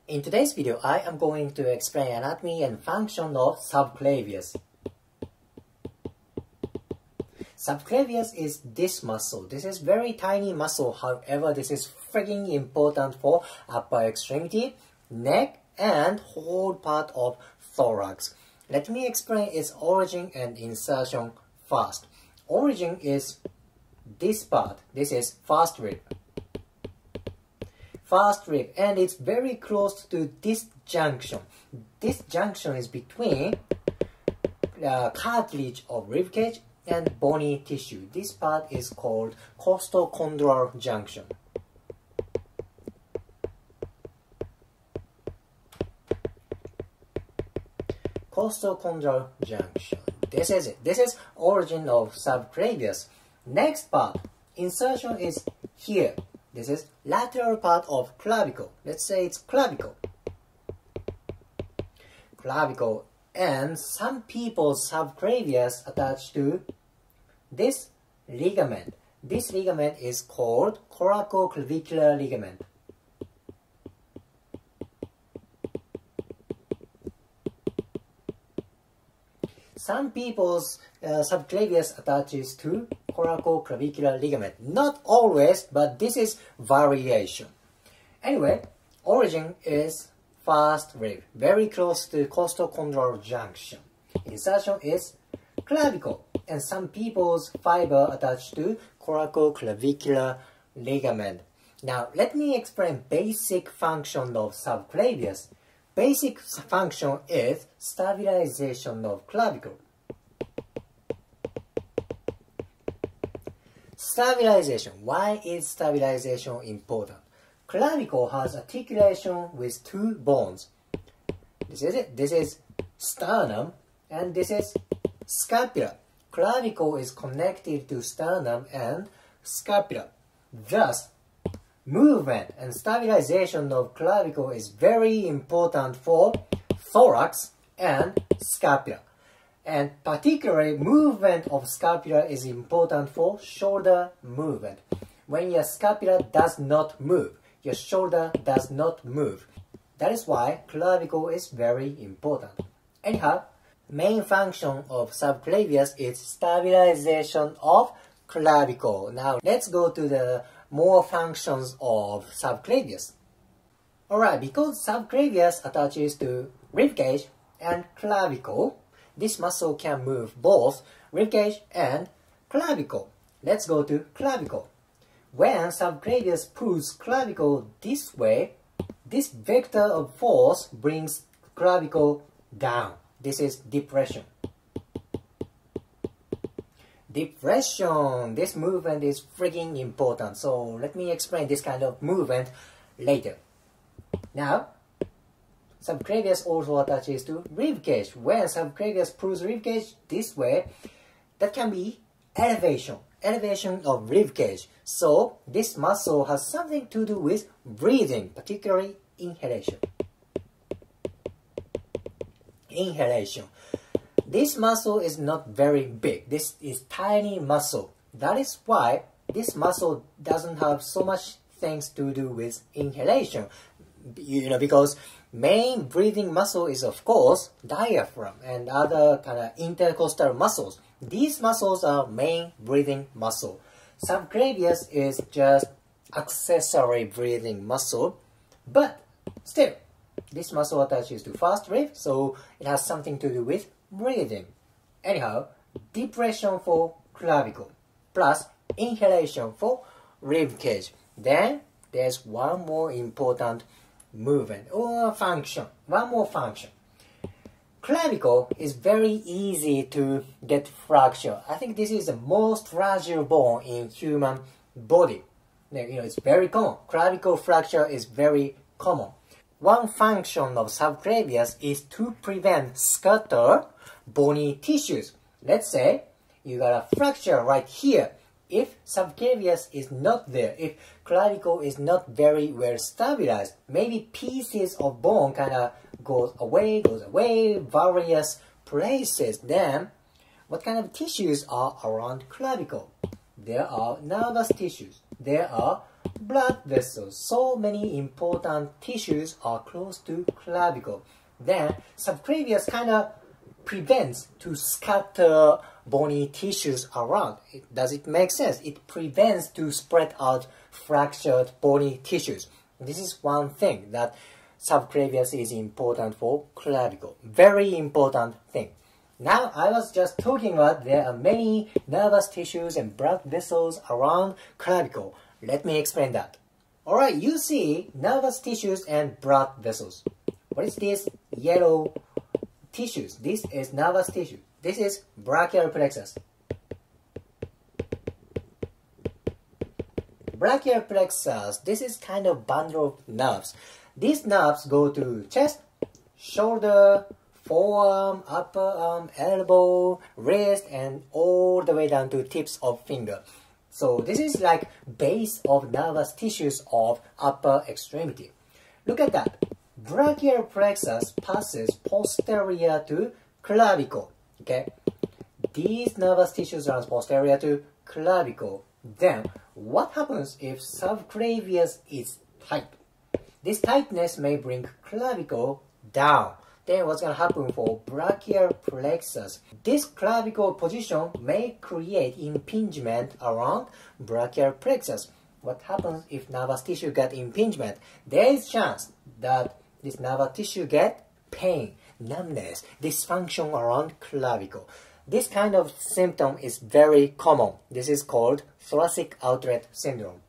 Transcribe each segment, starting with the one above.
In today's video, I am going to explain anatomy and function of subclavius. Subclavius is this muscle. This is very tiny muscle. However, this is freaking important for upper extremity, neck, and whole part of thorax. Let me explain its origin and insertion first. Origin is this part. This is first rib. First rib, and it's very close to this junction. This junction is between cartilage of rib cage and bony tissue. This part is called costochondral junction. Costochondral junction. This is it. This is origin of subclavius. Next part, insertion is here. This is lateral part of clavicle. Let's say it's clavicle. Clavicle, and some people's subclavius attached to this ligament. This ligament is called coracoclavicular ligament. Some people's subclavius attaches to coracoclavicular ligament. Not always, but this is variation. Anyway, origin is first rib, very close to costochondral junction. Insertion is clavicle, and some people's fiber attached to coracoclavicular ligament. Now, let me explain basic function of subclavius. Basic function is stabilization of clavicle. Stabilization. Why is stabilization important? Clavicle has articulation with two bones. This is it. This is sternum and this is scapula. Clavicle is connected to sternum and scapula. Thus, movement and stabilization of clavicle is very important for thorax and scapula. And particularly, movement of scapula is important for shoulder movement. When your scapula does not move, your shoulder does not move. That is why clavicle is very important. Anyhow, main function of subclavius is stabilization of clavicle. Now, let's go to the more functions of subclavius. Alright, because subclavius attaches to ribcage and clavicle, this muscle can move both ribcage and clavicle. Let's go to clavicle. When subclavius pulls clavicle this way, this vector of force brings clavicle down. This is depression. Depression. This movement is freaking important. So let me explain this kind of movement later. Now, subclavius also attaches to ribcage. When subclavius pulls ribcage this way, that can be elevation. Elevation of ribcage. So this muscle has something to do with breathing, particularly inhalation. Inhalation. This muscle is not very big. This is tiny muscle. That is why this muscle doesn't have so much things to do with inhalation. Because main breathing muscle is of course diaphragm and other kind of intercostal muscles. These muscles are main breathing muscle. Subclavius is just accessory breathing muscle, but still, this muscle attaches to first rib, so it has something to do with breathing. Anyhow, depression for clavicle, plus inhalation for rib cage. Then, there's one more important movement or function. One more function. Clavicle is very easy to get fracture. I think this is the most fragile bone in human body. It's very common. Clavicle fracture is very common. One function of subclavius is to prevent scatter bony tissues. Let's say you got a fracture right here. If subclavius is not there, if clavicle is not very well stabilized, maybe pieces of bone kind of goes away, various places. Then, what kind of tissues are around clavicle? There are nervous tissues. There are blood vessels. So many important tissues are close to clavicle. Then subclavius kind of prevents to scatter bony tissues around. Does it make sense? It prevents to spread out fractured bony tissues. This is one thing that subclavius is important for clavicle. Very important thing. Now I was just talking about there are many nervous tissues and blood vessels around clavicle. Let me explain that. Alright, you see nervous tissues and blood vessels. What is this yellow tissues? This is nervous tissue. This is brachial plexus. Brachial plexus, this is kind of bundle of nerves. These nerves go to chest, shoulder, forearm, upper arm, elbow, wrist, and all the way down to tips of finger. So this is like base of nervous tissues of upper extremity. Look at that. Brachial plexus passes posterior to clavicle. Okay, these nervous tissues run posterior to clavicle. Then what happens if subclavius is tight? This tightness may bring clavicle down. Then what's going to happen for brachial plexus? This clavicle position may create impingement around brachial plexus. What happens if nervous tissue get impingement? There is chance that this nervous tissue get pain, numbness, dysfunction around clavicle. This kind of symptom is very common. This is called thoracic outlet syndrome.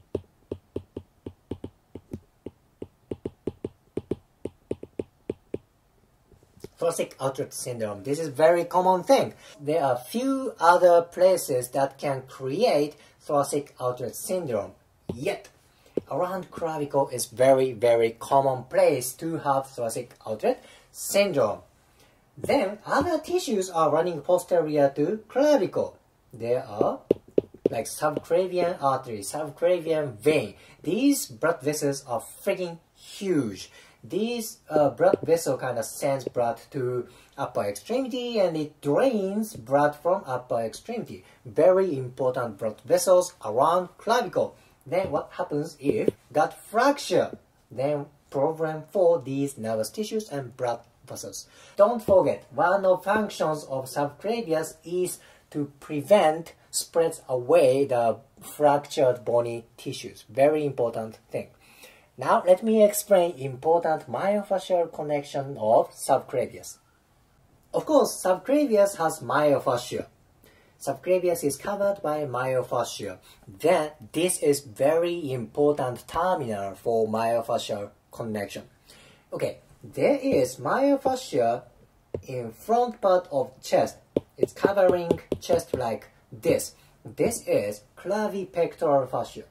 Thoracic outlet syndrome. This is very common thing. There are few other places that can create thoracic outlet syndrome. Yet, around clavicle is very, very common place to have thoracic outlet syndrome. Then, other tissues are running posterior to clavicle. There are like subclavian artery, subclavian vein. These blood vessels are freaking huge. These blood vessel kind of sends blood to upper extremity and it drains blood from upper extremity. Very important blood vessels around clavicle. Then what happens if got fracture? Then problem for these nervous tissues and blood vessels. Don't forget, one of functions of subclavius is to prevent spreads away the fractured bony tissues. Very important thing. Now let me explain important myofascial connection of subclavius. Of course, subclavius has myofascia. Subclavius is covered by myofascia. Then this is very important terminal for myofascial connection. Okay, there is myofascia in front part of chest. It's covering chest like this. This is clavipectoral fascia.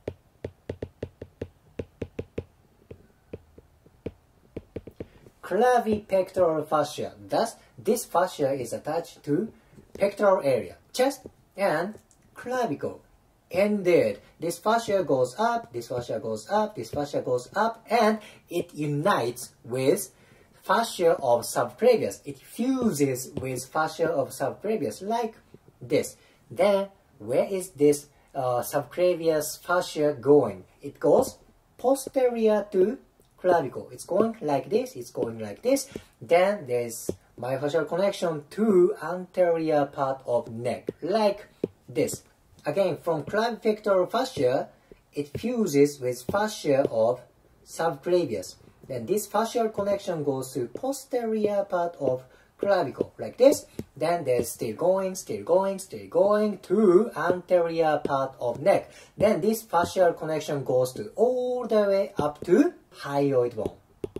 Clavipectoral fascia. Thus, this fascia is attached to pectoral area, chest and clavicle. Indeed, this fascia goes up, this fascia goes up, this fascia goes up, and it unites with fascia of subclavius. It fuses with fascia of subclavius like this. Then, where is this subclavius fascia going? It goes posterior to clavicle. It's going like this, it's going like this. Then there's myofascial connection to anterior part of neck, like this. Again, from clavipectoral fascia, it fuses with fascia of subclavius. Then this fascial connection goes to posterior part of clavicle, like this. Then there's still going to anterior part of neck. Then this fascial connection goes to all the way up to hyoid bone.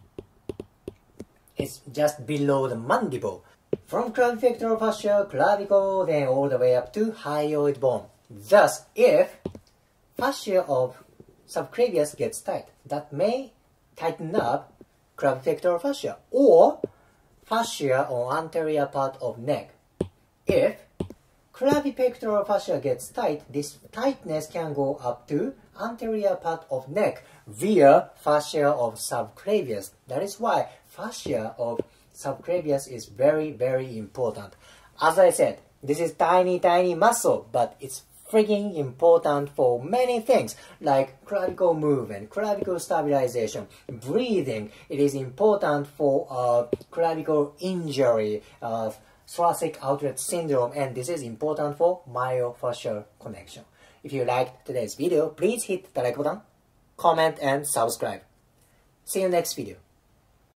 It's just below the mandible. From clavipectoral fascia, clavicle, then all the way up to hyoid bone. Thus, if fascia of subclavius gets tight, that may tighten up clavipectoral fascia or fascia on anterior part of neck. If clavipectoral fascia gets tight, this tightness can go up to anterior part of neck via fascia of subclavius. That is why fascia of subclavius is very, very important. As I said, this is tiny muscle, but it's freaking important for many things like clavicle movement, clavicle stabilization, breathing. It is important for clavicle injury, thoracic outlet syndrome, and this is important for myofascial connection. If you liked today's video, please hit the like button, comment, and subscribe. See you next video.